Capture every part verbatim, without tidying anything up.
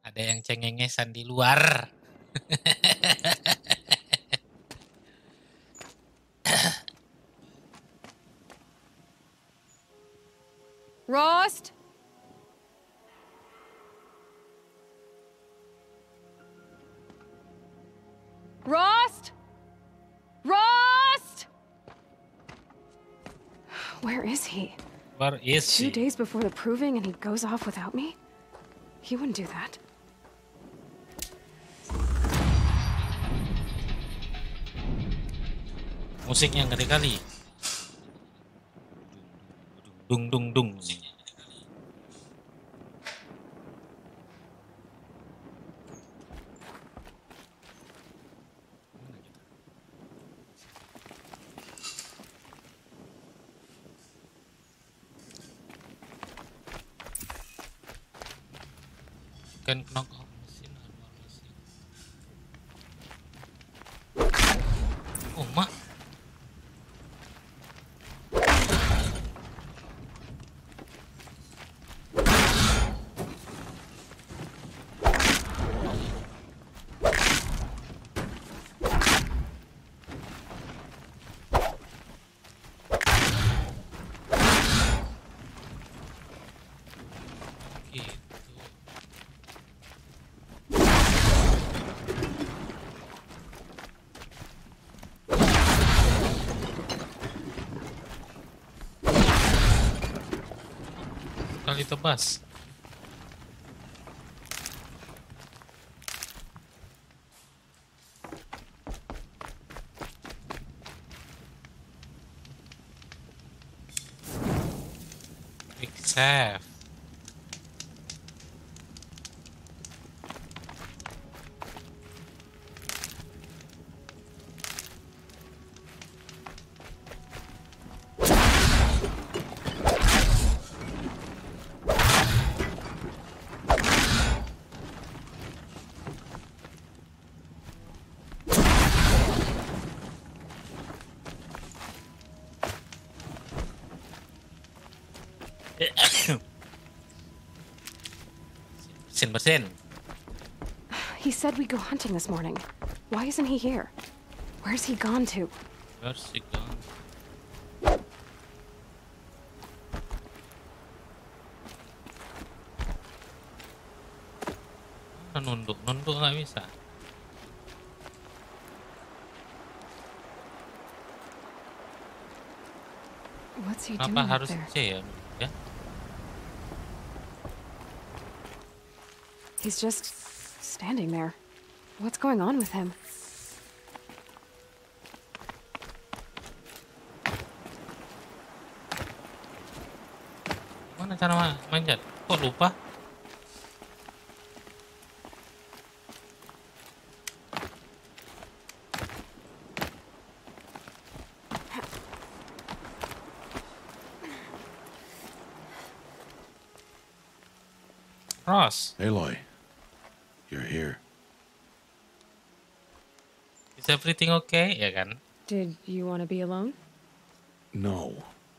Ada yang cengengesan di luar. Rost? Rost? Rost? Where is he? Where is Two she? days before the proving and he goes off without me? He wouldn't do that. Musiknya ngeri kali. Dung dung dung. Can knock off machine armor machine. Oh, mak. Gitu. Kali tebas. Quick save. Bersin bersin. He said we'd go hunting this morning. Why isn't he here? Where's he gone to? Where's she gone? Ah, nunduk, nunduk nggak bisa. What's he Kenapa doing up harus there? C ya? Ya? He's just standing there. What's going on with him? Mana cara ma- manjat? Kok lupa? Ross, Aloy, you're here. is everything okay? Ya kan? Did you want to be alone? No.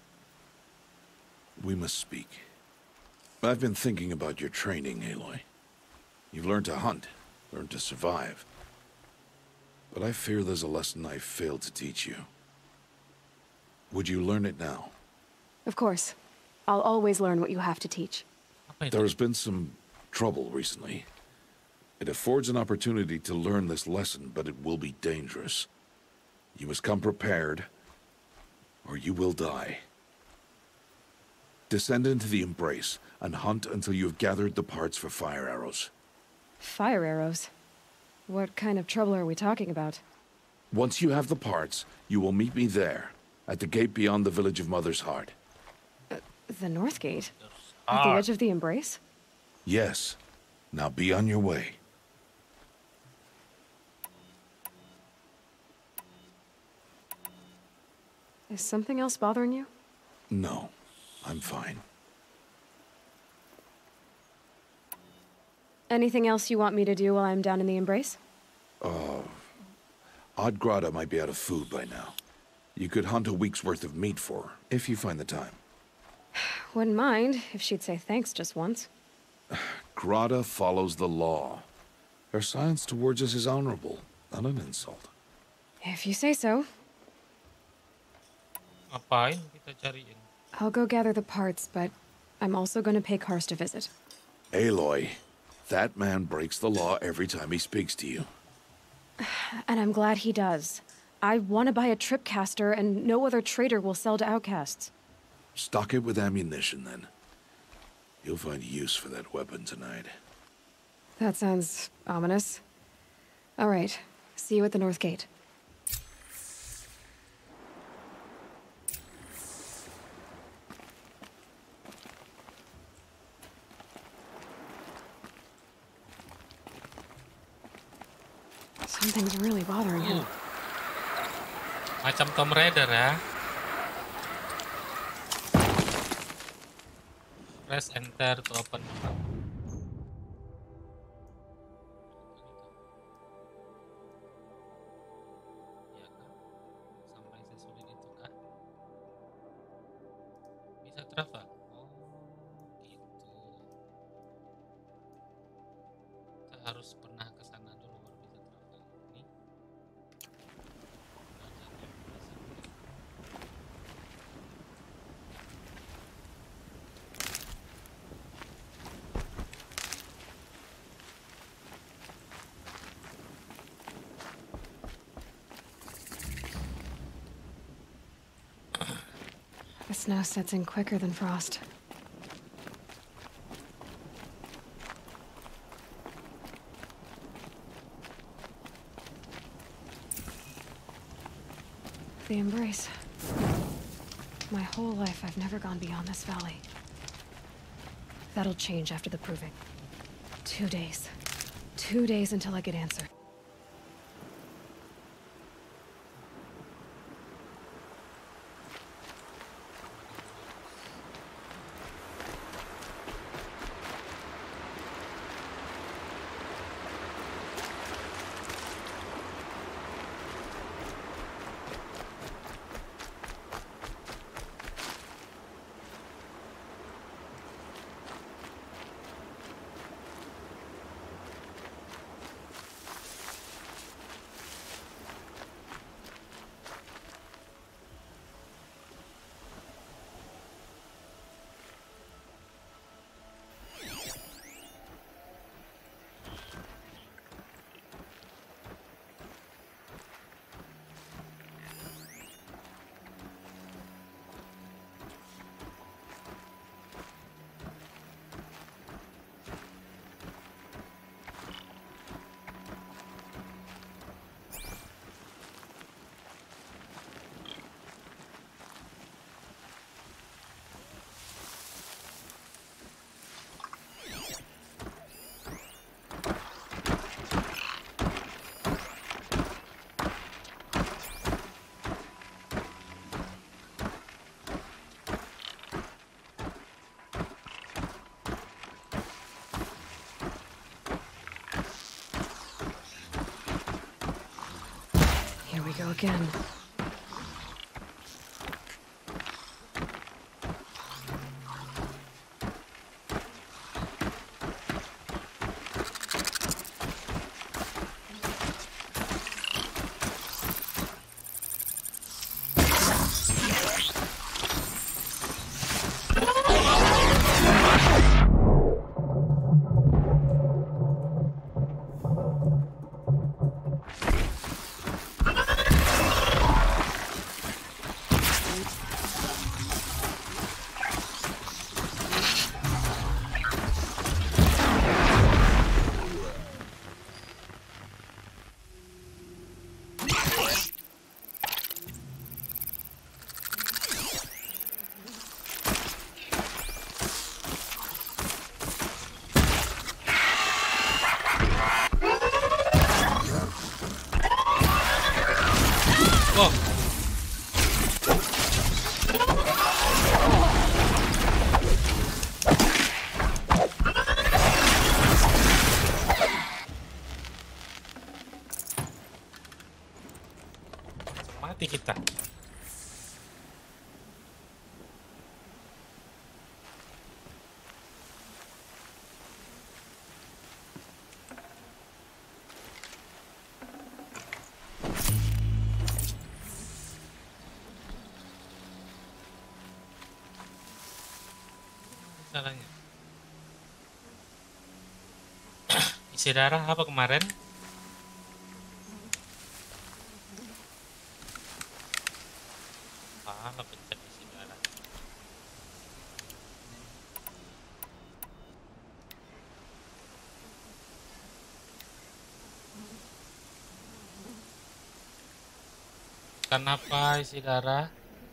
We must speak. I've been thinking about your training, Aloy. You've learned to hunt, learned to survive. But I fear there's a lesson I failed to teach you. Would you learn it now? Of course. I'll always learn what you have to teach. Apa itu? There has been some trouble recently. It affords an opportunity to learn this lesson, but it will be dangerous. You must come prepared, or you will die. Descend into the Embrace and hunt until you have gathered the parts for fire arrows. Fire arrows? What kind of trouble are we talking about? Once you have the parts, you will meet me there, at the gate beyond the village of Mother's Heart. The North Gate? At the Ah, edge of the Embrace? Yes. Now be on your way. Is something else bothering you? No, I'm fine. Anything else you want me to do while I'm down in the Embrace? Oddgrada might be out of food by now. You could hunt a week's worth of meat for her, if you find the time. Wouldn't mind if she'd say thanks just once. Grata follows the law. Her silence towards us is honorable, not an insult. If you say so. Ngapain kita cariin? I'll go gather the parts, but I'm also going to pay Karst a visit. Aloy, that man breaks the law every time he speaks to you. And I'm glad he does. I want to buy a tripcaster, and no other trader will sell to outcasts. Stock it with ammunition, then. You'll find use for that weapon tonight. That sounds ominous. All right. See you at the North Gate. Something's really bothering him. Uh, macam Tomb Raider ya. Press enter to open map. Ya kah? Sampai sesulit itu kah? Bisa travel? Oh, gitu. Kita harus pernah ke sana dulu baru bisa travel. Nih. The snow sets in quicker than frost. The Embrace. My whole life, I've never gone beyond this valley. That'll change after the proving. Two days. Two days until I get answer. Here we go again. Oh. Mati kita. salahnya? Isi darah apa kemarin? Salah pencet isi darah. Kenapa isi darah?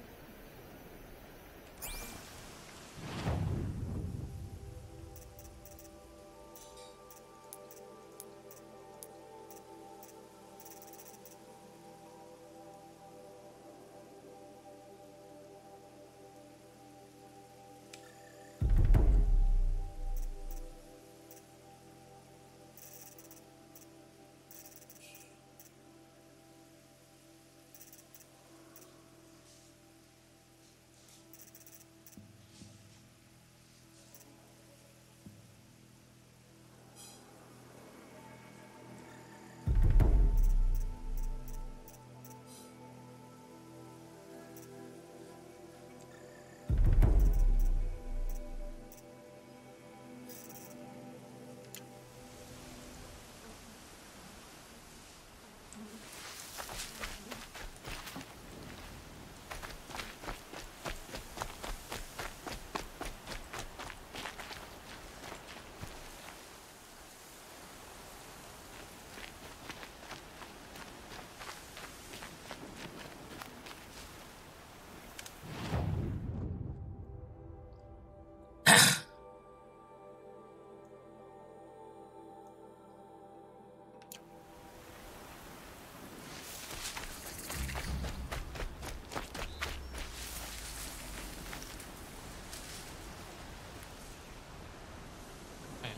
Eh,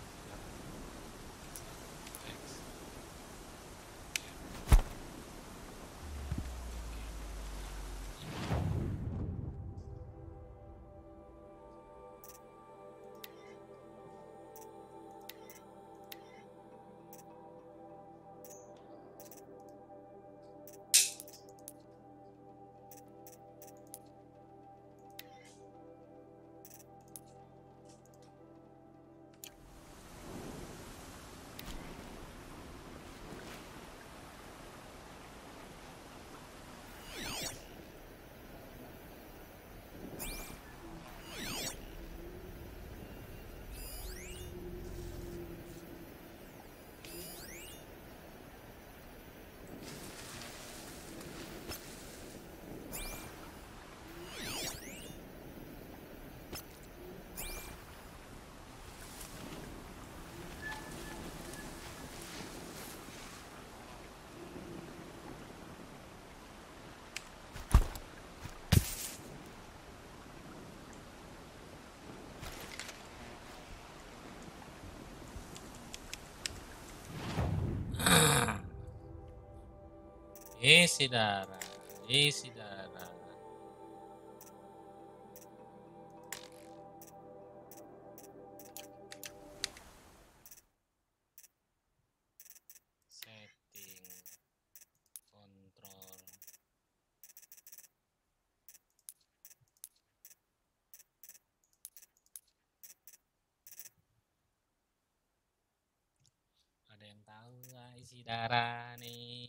X. Isi darah, isi darah. Setting, kontrol. Ada yang tahu nggak isi darah nih?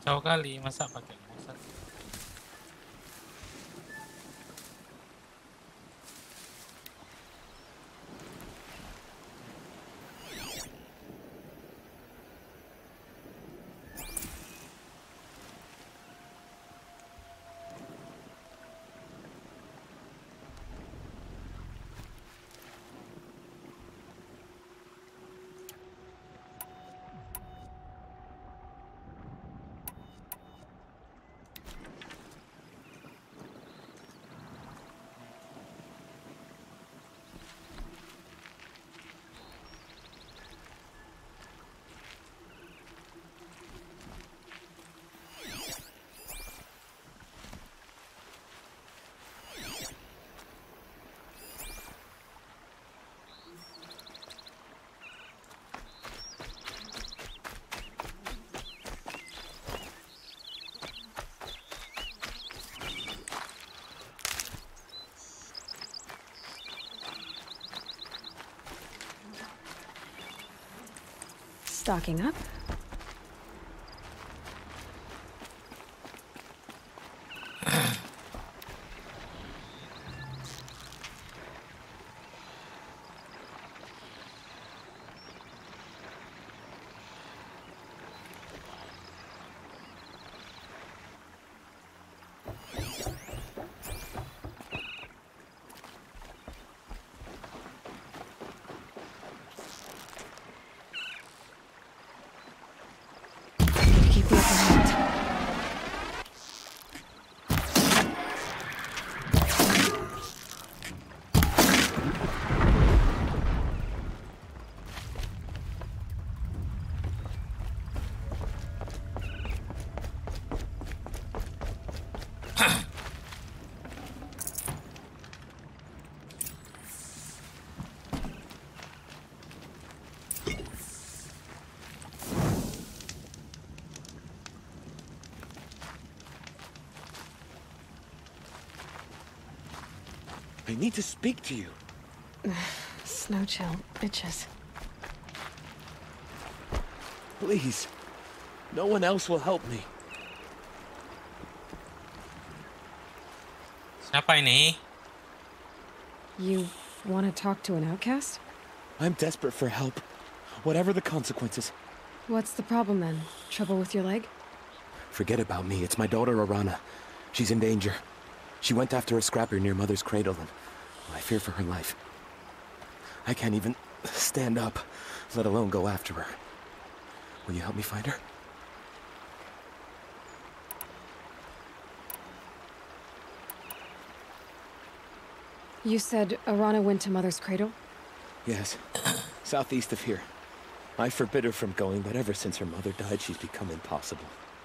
Kacau kali, masa pakai mouse. Stocking up. Keep the upper hand. I need to speak to you. Snow chill, bitches. Please. No one else will help me. Siapa ini? You want to talk to an outcast? I'm desperate for help. Whatever the consequences. What's the problem then? Trouble with your leg? Forget about me. It's my daughter, Arana. She's in danger. She went after a scrapper near Mother's cradle, and I fear for her life. I can't even stand up, let alone go after her. Will you help me find her? You said Arana went to Mother's cradle? Yes. Southeast of here. I forbid her from going, but ever since her mother died, she's become impossible.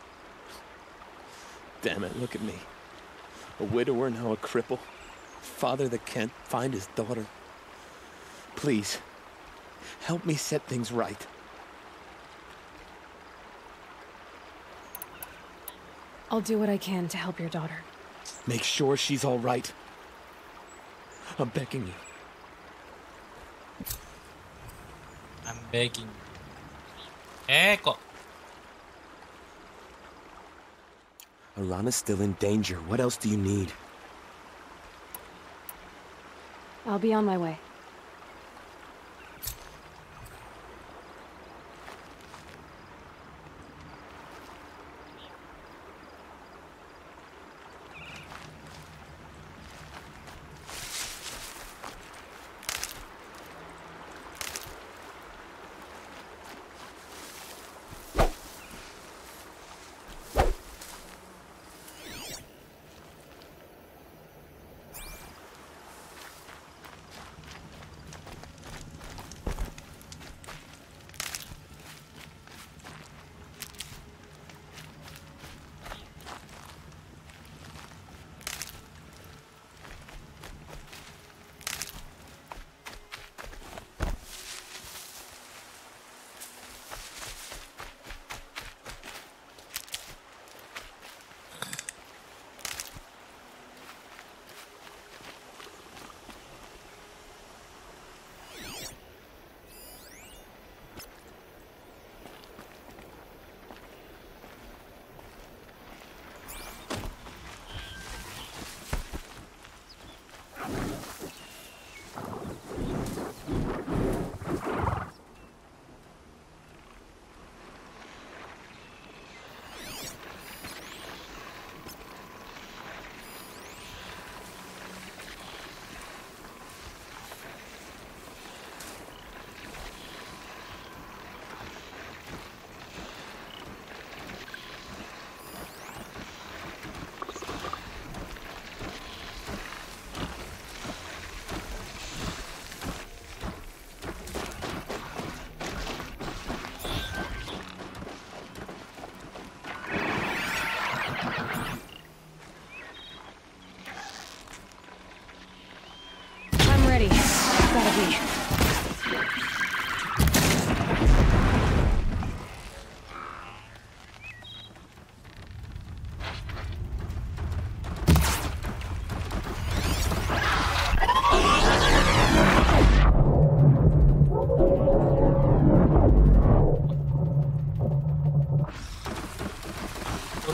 Damn it, look at me. A widower, now a cripple. Father that can't find his daughter. Please, help me set things right. I'll do what I can to help your daughter. Make sure she's all right. I'm begging you. I'm begging. Eh, kok. Arana's still in danger. What else do you need? I'll be on my way.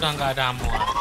udah nggak ada ammo aja.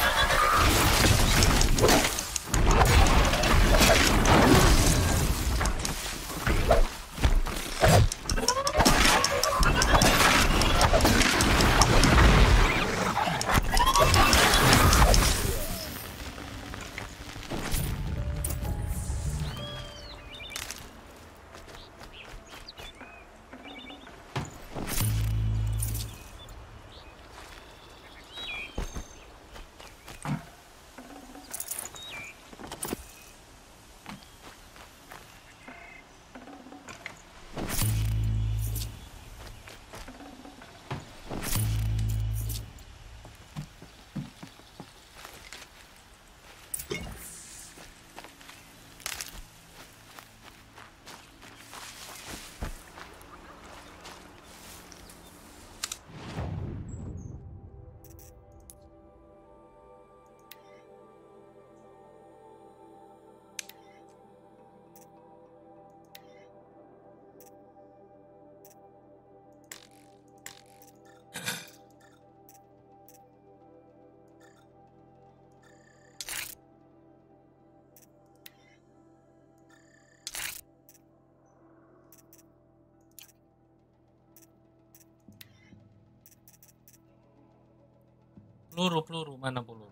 Peluru, peluru, mana peluru?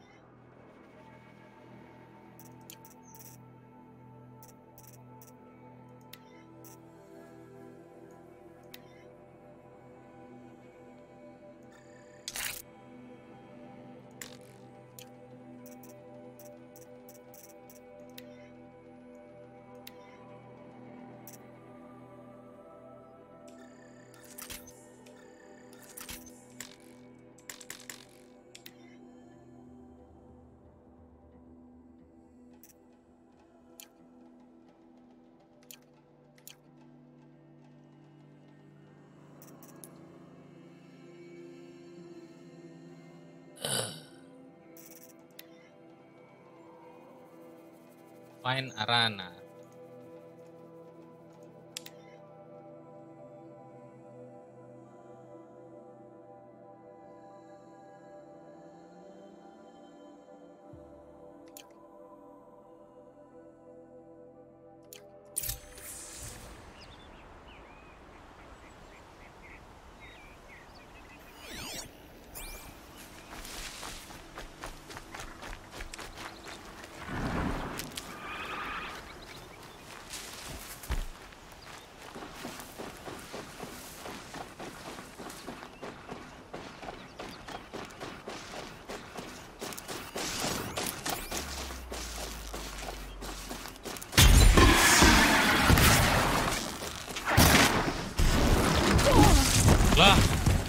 Find Arana. Lah.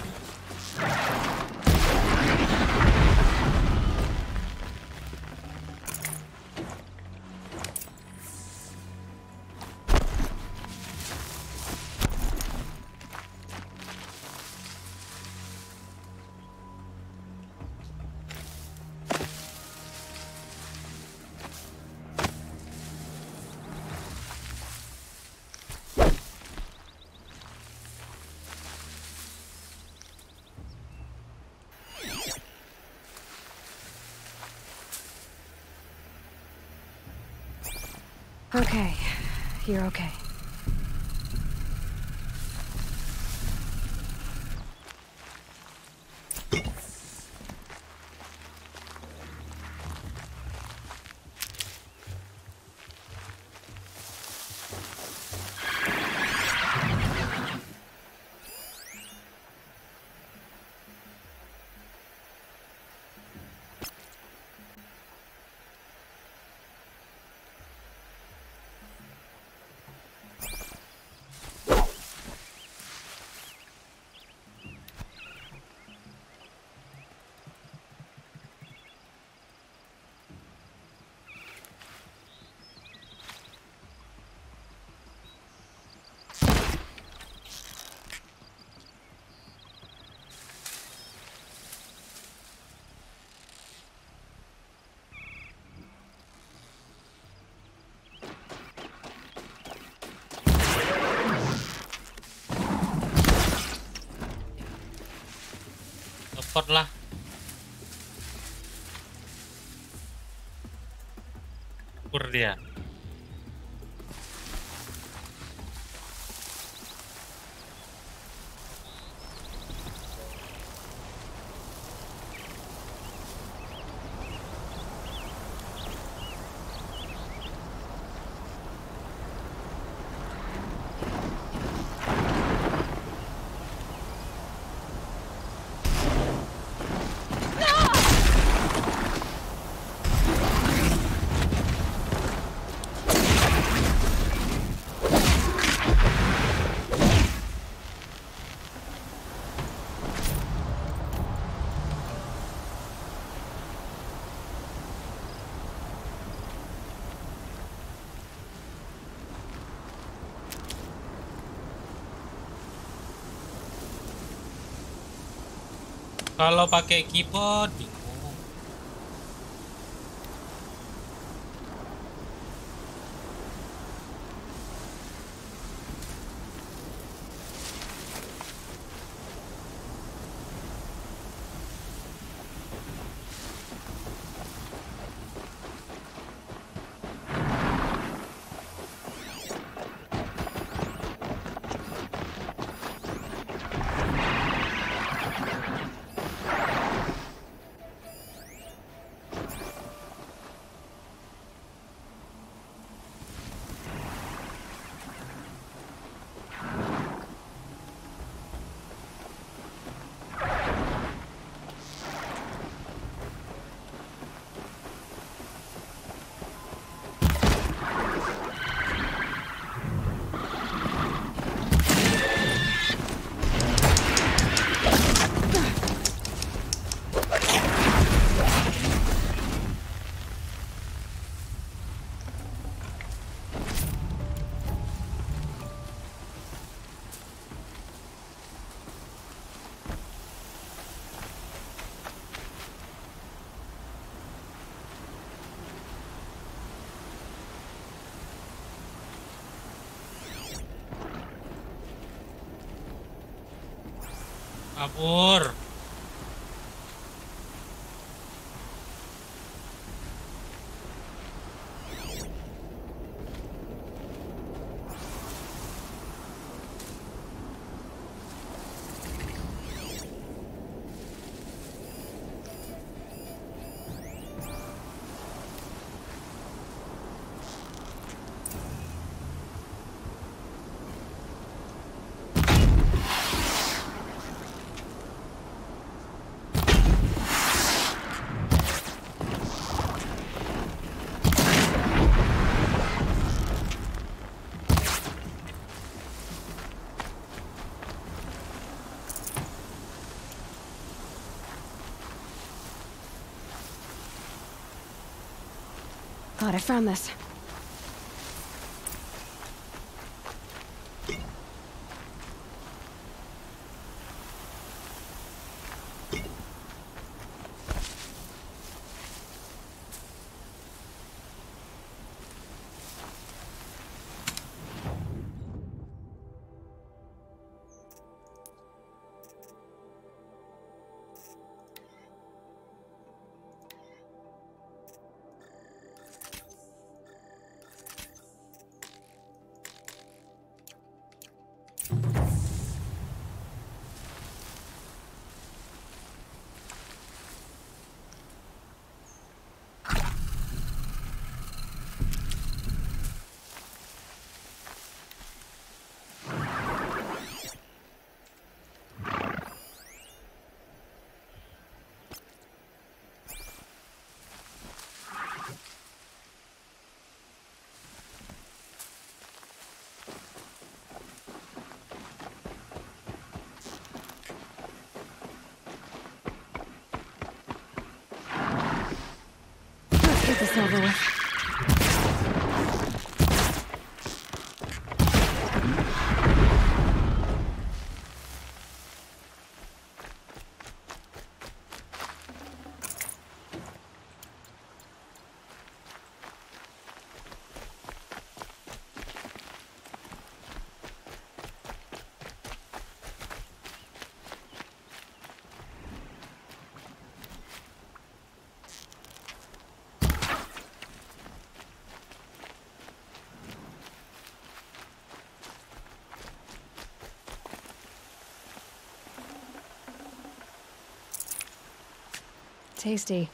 Okay, you're okay. Teleport lah. kabur dia. Kalau pakai keyboard bingung. Kabur. Thought I found this. Tasty.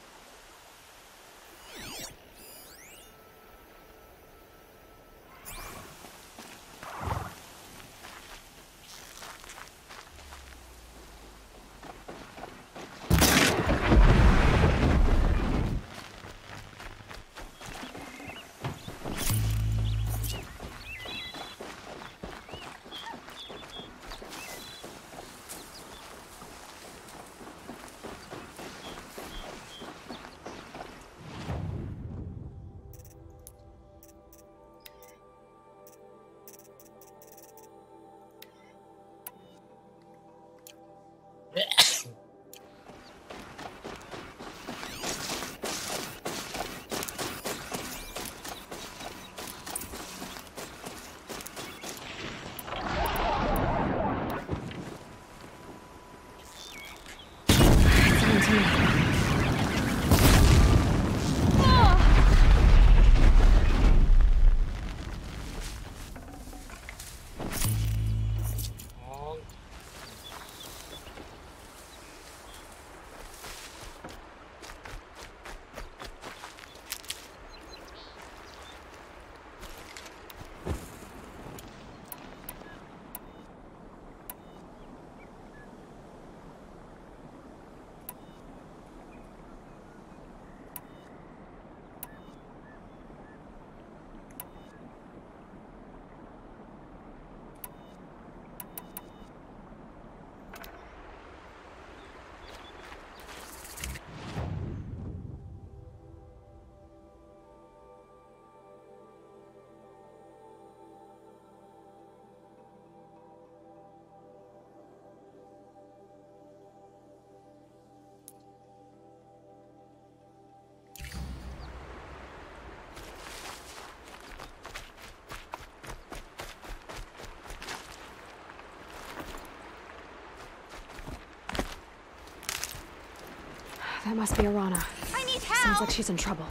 That must be Arana. I need help! Sounds like she's in trouble.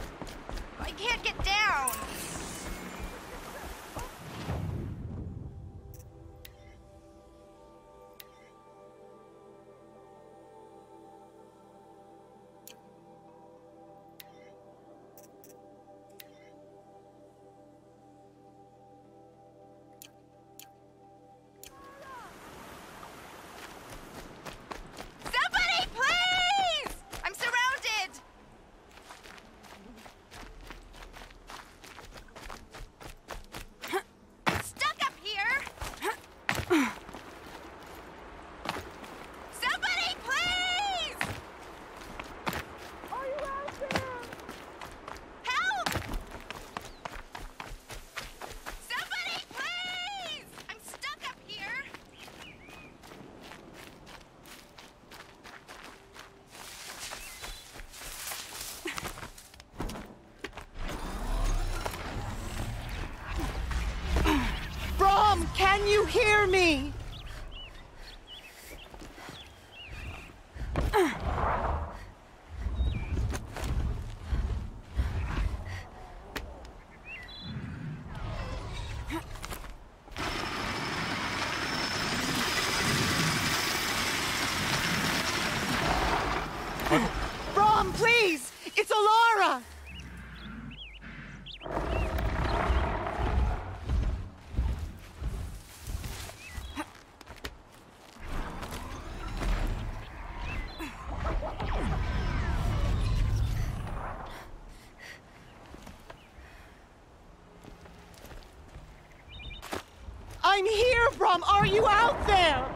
I can't get down! Somebody, please! I'm surrounded! Stuck up here! Somebody, please! Are you out there? Help! Somebody, please! I'm stuck up here! Brom, can you hear me? Brom, please! It's Alara! I'm here, Brom! Are you out there?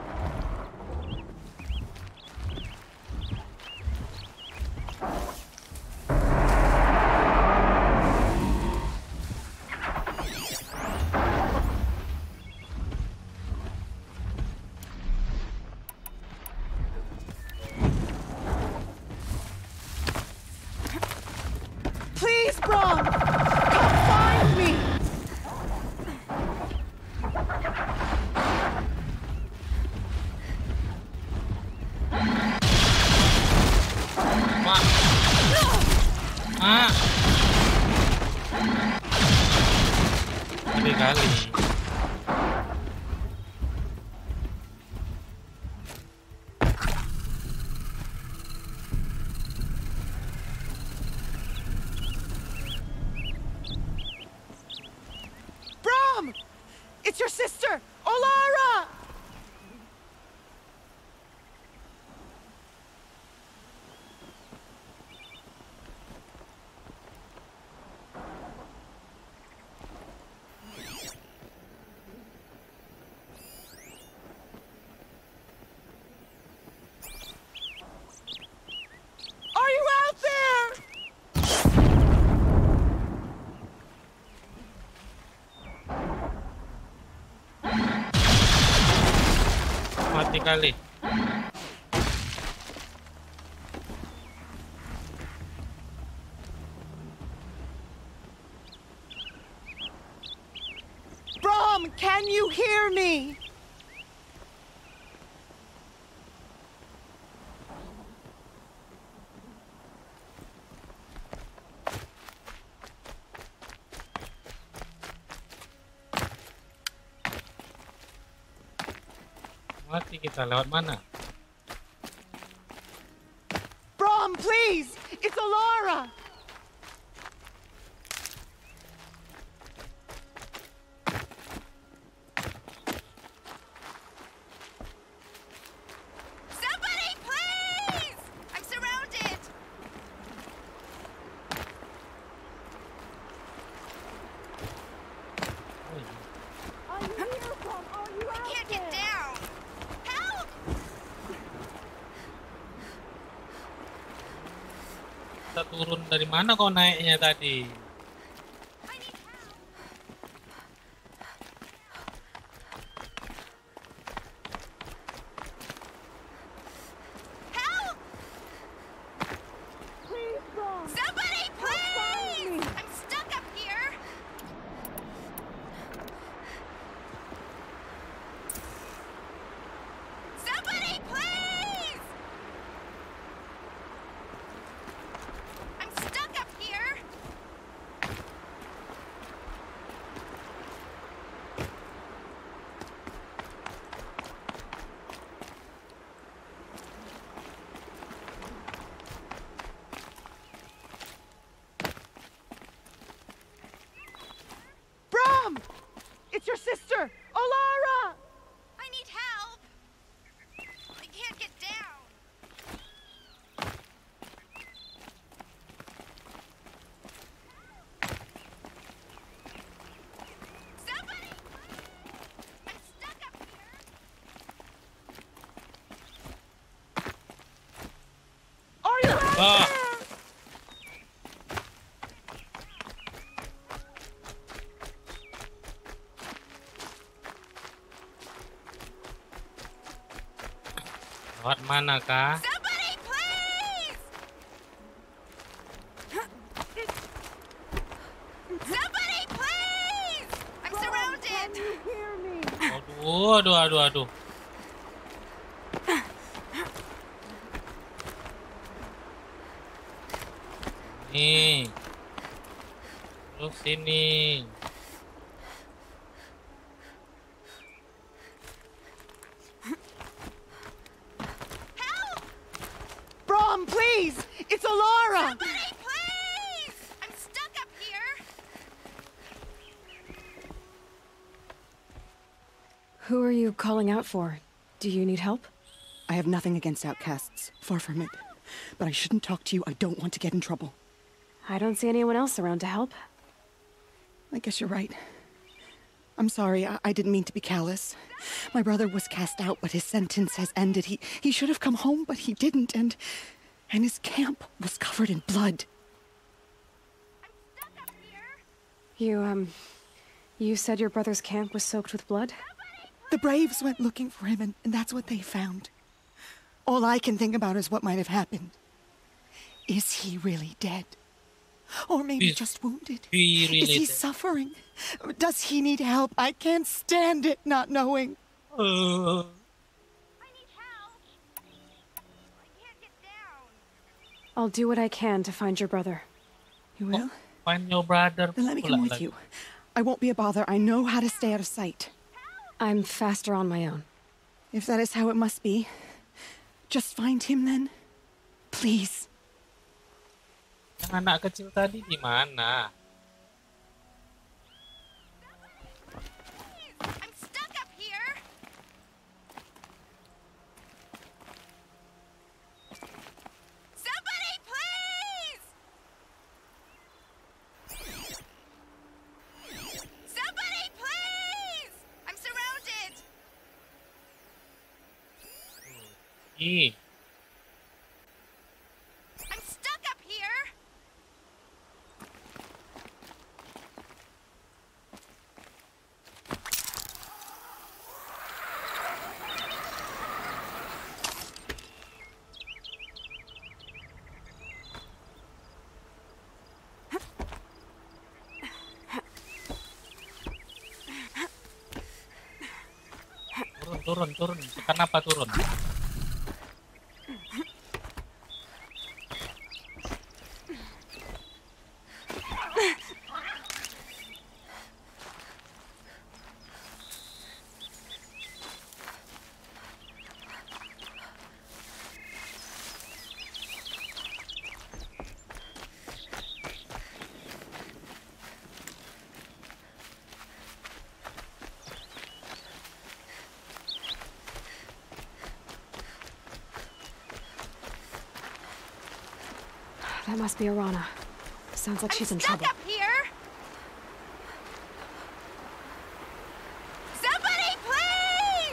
Please, Brom! Come find me! Wah. Ah. Gede kali. your sister, Olara! Are you out there? Mati kali. Brom, can you hear me? Mati kita lewat mana? Brom, please! It's Olara! Somebody, please! I'm surrounded. Are you here, Brom? Are you I out can't get there? down. Help! Kita turun dari mana kau naiknya tadi? I need help. Help! Please, Brom! Somebody, please! I'm stuck up here. Somebody, please! I'm stuck up here. Brom! It's your sister, Olara! I need help. I can't get down. Somebody! I'm stuck up here. Are you out Ah. there? Lewat mana kah? Somebody, please! Somebody, please! I'm surrounded. Can you hear me? Aduh, aduh, aduh, aduh. Nih. Terus sini. Help! Brom, please! It's Olara! Somebody, please! I'm stuck up here. Who are you calling out for? Do you need help? I have nothing against outcasts. Far from it. But I shouldn't talk to you. I don't want to get in trouble. I don't see anyone else around to help. I guess you're right. I'm sorry. I, I didn't mean to be callous. My brother was cast out, but his sentence has ended. He he should have come home, but he didn't, and and his camp was covered in blood. I'm stuck up here. You, um... You said your brother's camp was soaked with blood? The Braves went looking for him, and, and that's what they found. All I can think about is what might have happened. Is he really dead? Or maybe Is just wounded? he Is really he dead? suffering? Does he need help? I can't stand it not knowing. Uh, I need help. I can't get down. I'll do what I can to find your brother. You will? find your brother. Then let me pula come with lagi. you. I won't be a bother. I know how to stay out of sight. I'm faster on my own. If that is how it must be, just find him then. Please. Yang anak kecil tadi di mana? I'm Ih, I'm stuck up here. turun, turun, turun. Kenapa turun? That must be Arana. Sounds like she's in I'm stuck trouble. up here. Somebody, please!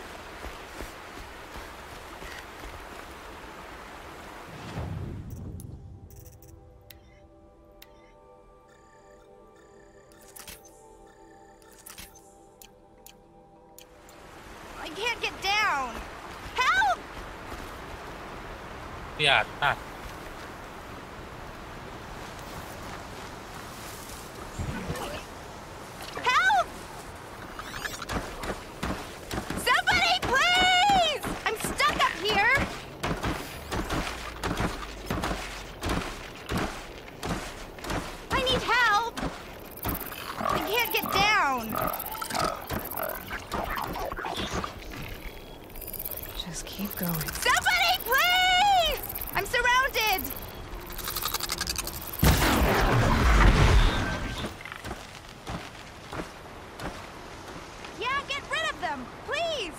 I can't get down. Help! Di atas. Help! Somebody, please! I'm stuck up here. I need help. I can't get down. Just keep going. Somebody, please! I'm surrounded. Yeah, get rid of them, please.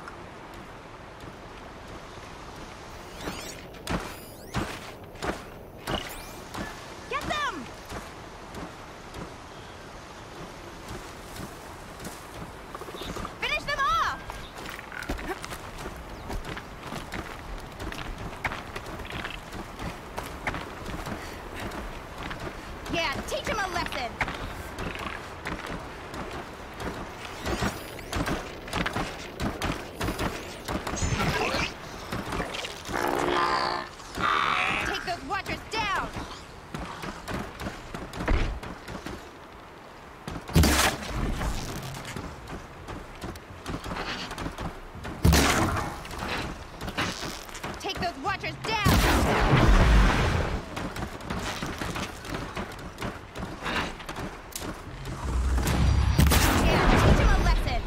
Get them. Finish them off. Yeah, teach him a lesson. Take those watchers down. Take those watchers down. Yeah, teach him a lesson.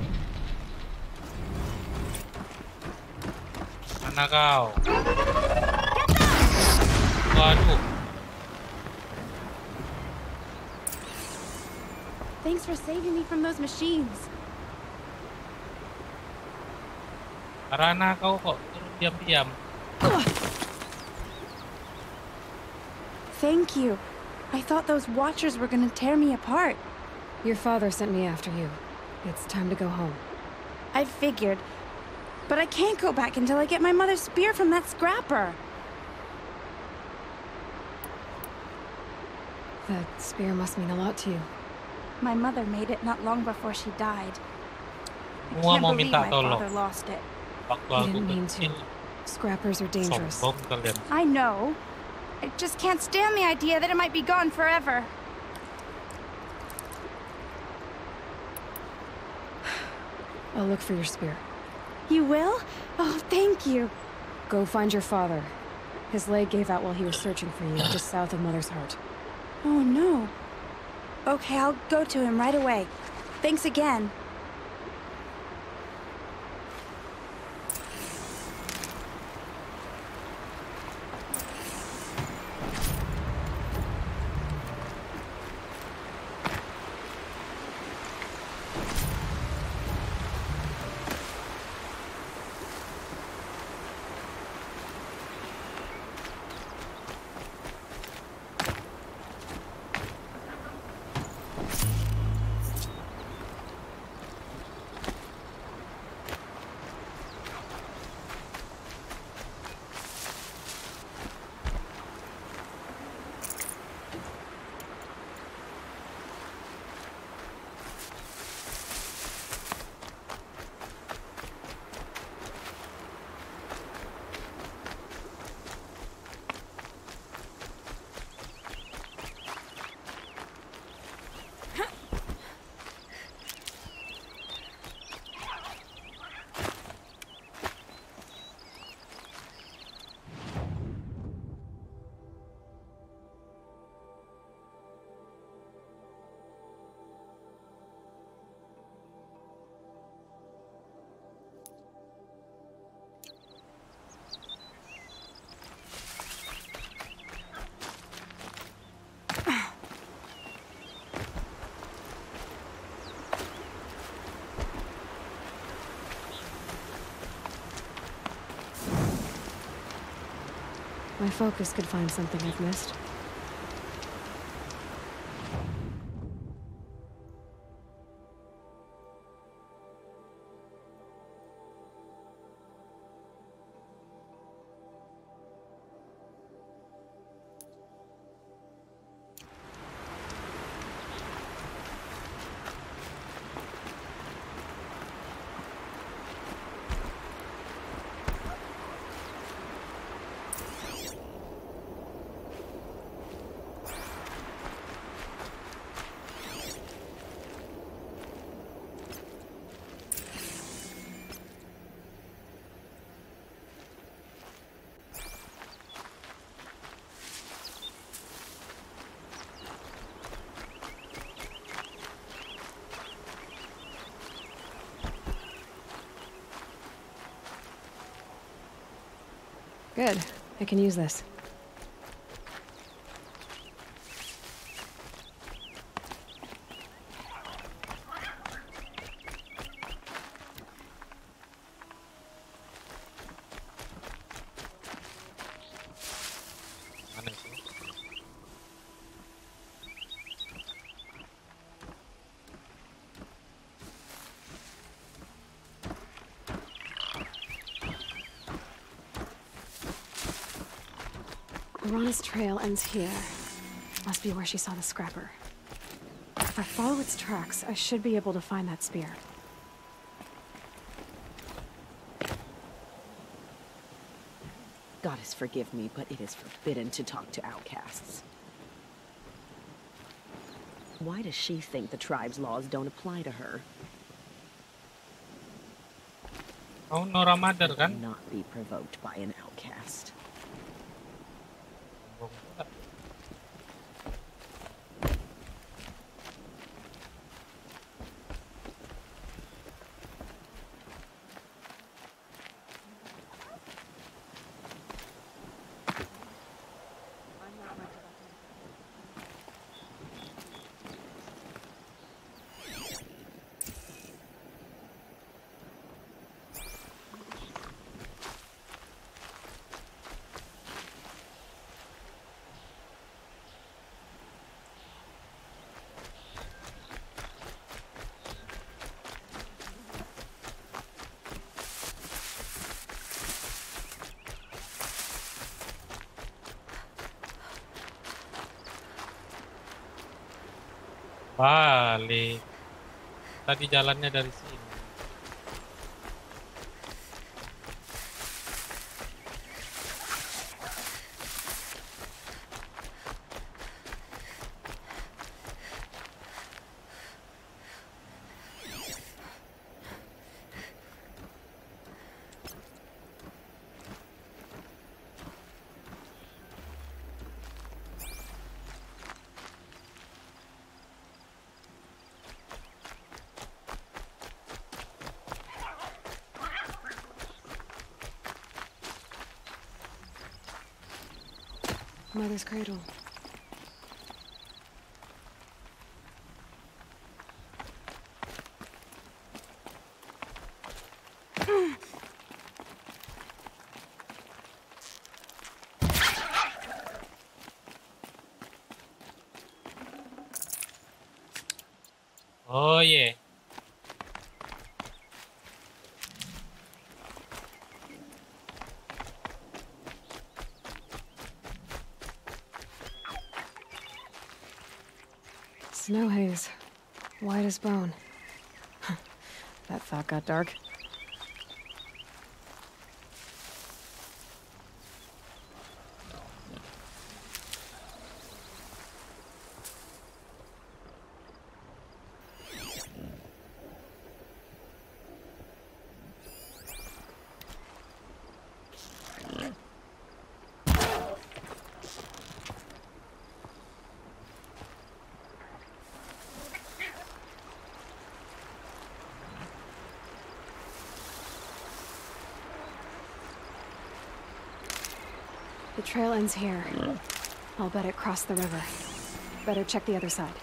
Mana kau? Get them. Waduh. Thanks for saving me from those machines. Arana, kau kok turun diam-diam? Thank you. I thought those watchers were gonna tear me apart. Your father sent me after you. It's time to go home. I figured. But I can't go back until I get my mother's spear from that scrapper. That spear must mean a lot to you. My mother made it not long before she died. I Semua can't mau believe minta my tolong. father lost it. Waktu You aku didn't mean kecil, to. Scrappers are dangerous. sombong kalian. I know. I just can't stand the idea that it might be gone forever. I'll look for your spear. You will? Oh, thank you. Go find your father. His leg gave out while he was searching for you, just south of Mother's Heart. Oh, no. Okay, I'll go to him right away. Thanks again. My focus could find something I've missed. Good. I can use this. Mana itu? Arana's trail ends here. Must be where she saw the scrapper. If I follow its tracks, I should be able to find that spear. Goddess forgive me, but it is forbidden to talk to outcasts. Why does she think the tribe's laws don't apply to her? Oh, Nora Mother kan? Not be provoked by an outcast. Balik. Tadi jalannya dari sini. Mother's cradle. Oh yeah. Snow haze. White as bone. That thought got dark. The trail ends here. I'll bet it crossed the river. Better check the other side.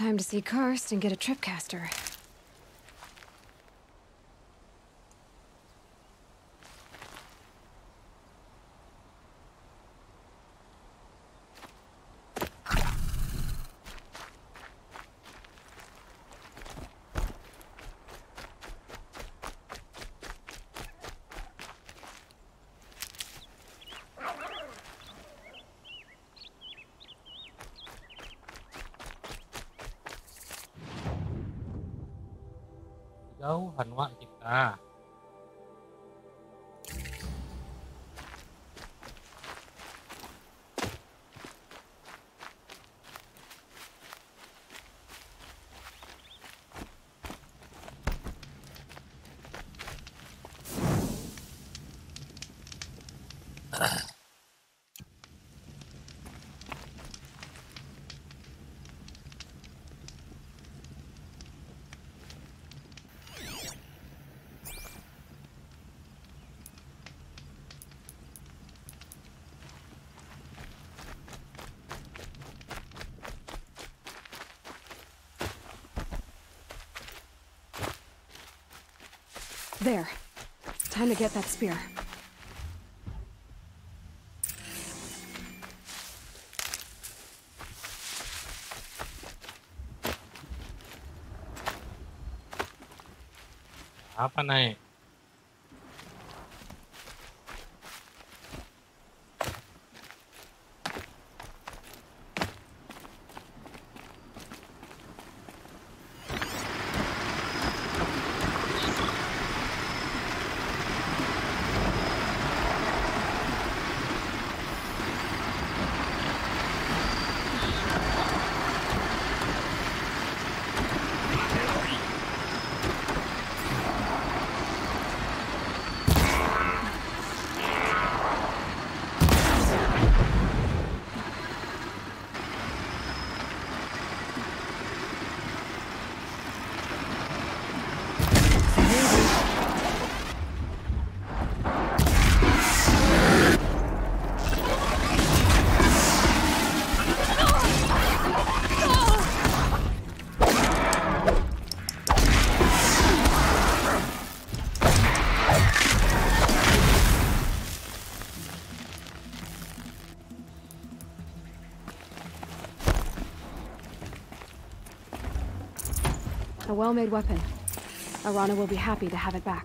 Time to see Karst and get a tripcaster. Jauhan wak kita. There. Time to get that spear. Apa naik? A well-made weapon. Arana will be happy to have it back.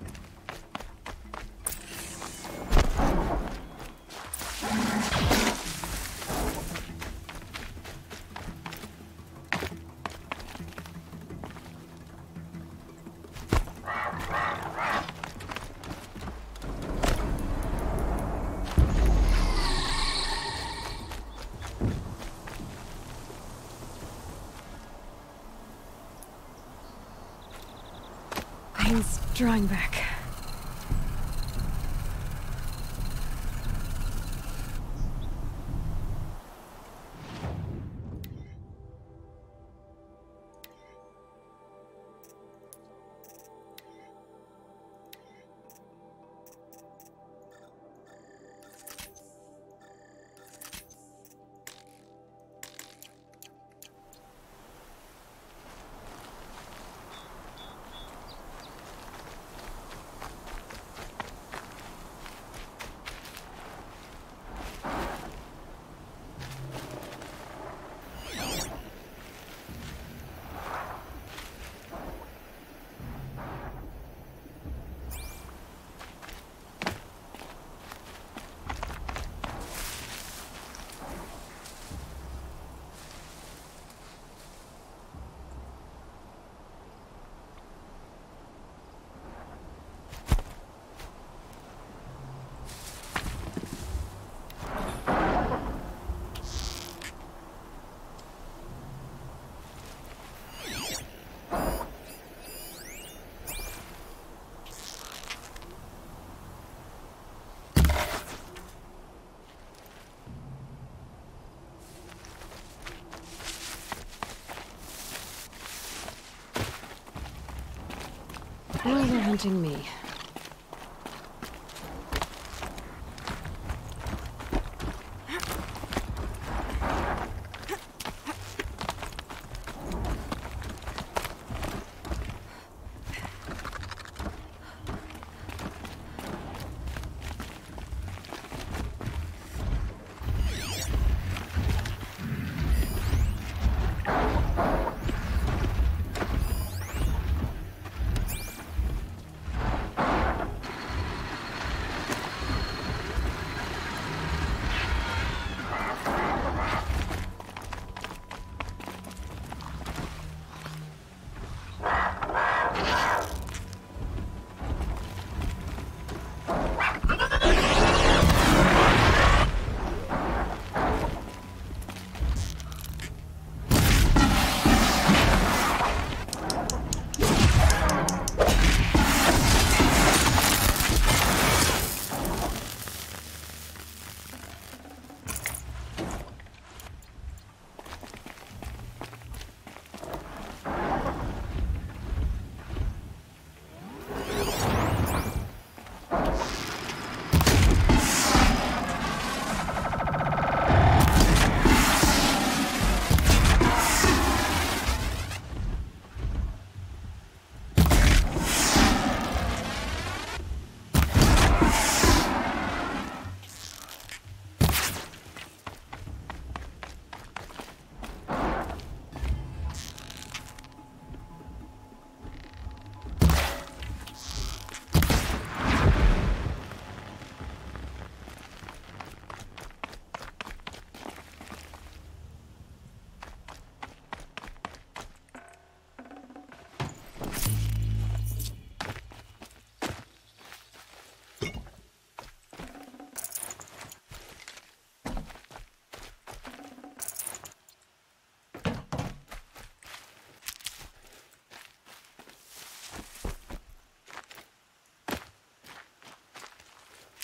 Pain's drawing back. Now they're hunting me.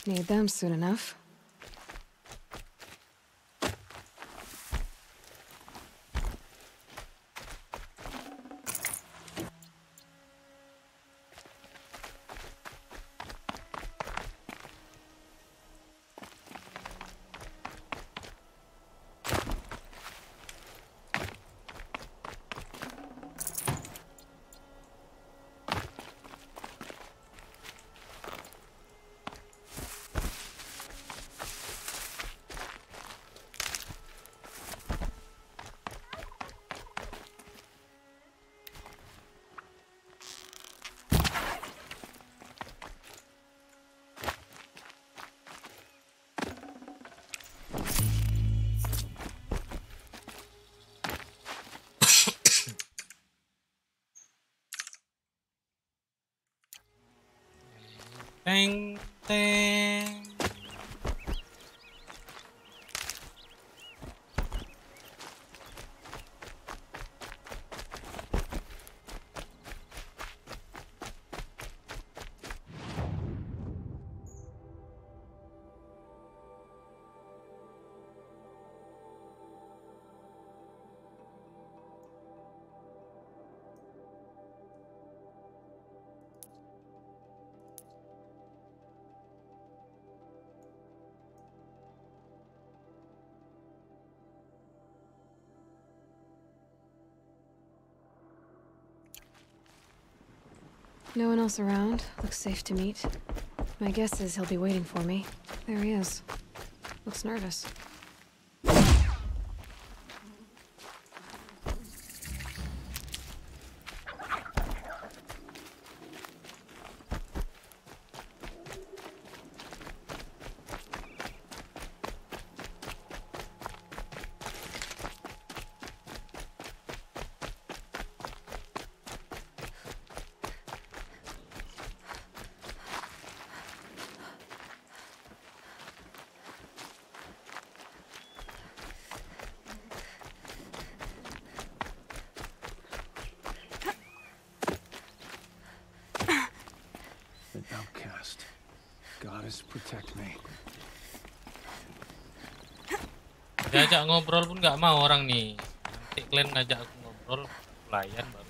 Need them soon enough. Teng teng. No one else around. Looks safe to meet. My guess is he'll be waiting for me. There he is. Looks nervous. An outcast. Goddess, protect me. Diajak ngobrol pun nggak mau orang nih. Nanti kalian ngajak aku ngobrol, layan baru.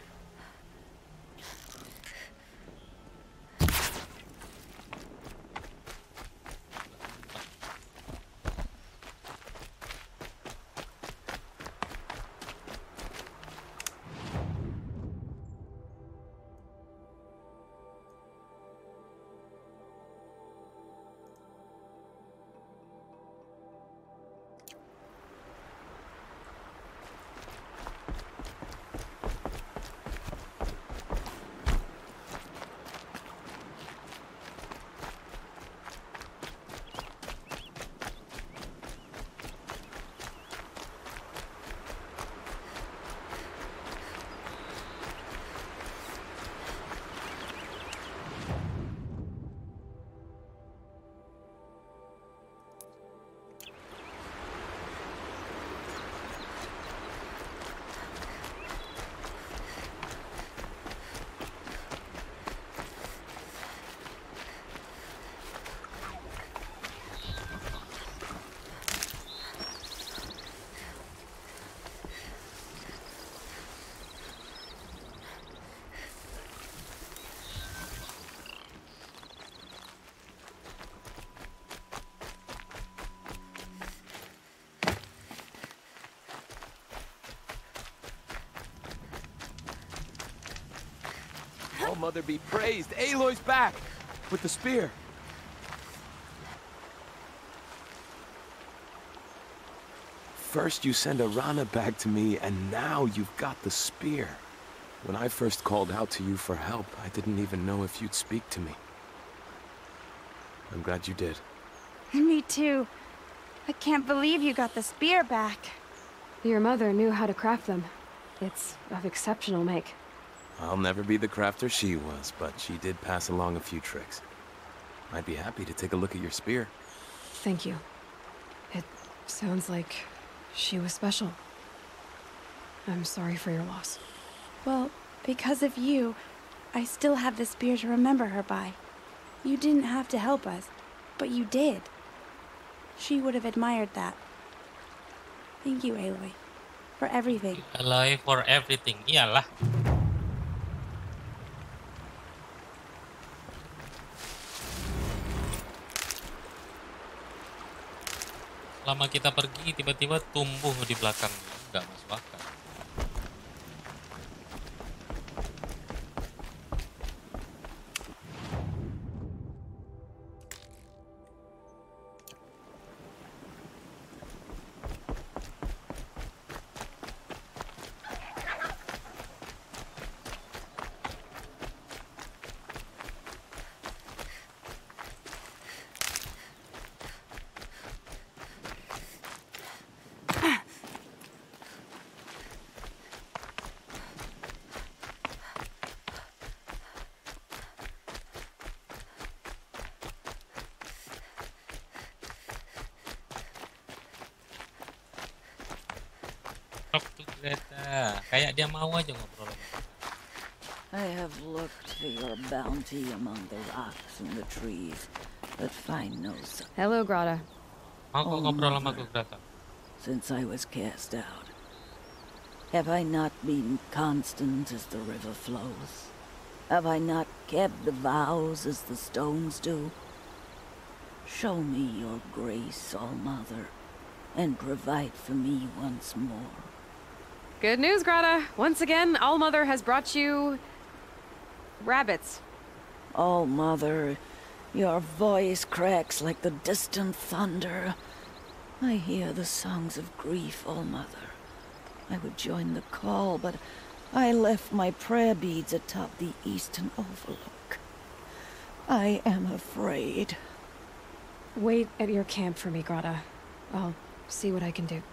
Oh, Mother be praised. Aloy's back with the spear. First you send Arana back to me, and now you've got the spear. When I first called out to you for help, I didn't even know if you'd speak to me. I'm glad you did. Me too. I can't believe you got the spear back. Your mother knew how to craft them. It's of exceptional make. I'll never be the crafter she was, but she did pass along a few tricks. I'd be happy to take a look at your spear. Thank you. It sounds like she was special. I'm sorry for your loss. Well, because of you, I still have the spear to remember her by. You didn't have to help us, But you did. She would have admired that. Thank you, Aloy, for everything. Aloy for everything. Iyalah. Lama kita pergi, tiba-tiba tumbuh di belakang. Nggak masuk akal. Talk to Greta. Kayak dia mau aja ngobrol sama kita. I have looked for your bounty among the rocks and the trees, but find no sign. Hello, Grata. Mau kok Oh, ngobrol sama mother. aku, Greta? Since I was cast out, have I not been constant as the river flows? Have I not kept the vows as the stones do? Show me your grace, All-Mother, and provide for me once more. Good news, Grata. Once again, All-Mother has brought you... rabbits. All-Mother, your voice cracks like the distant thunder. I hear the songs of grief, All-Mother. I would join the call, but I left my prayer beads atop the eastern overlook. I am afraid. Wait at your camp for me, Grata. I'll see what I can do.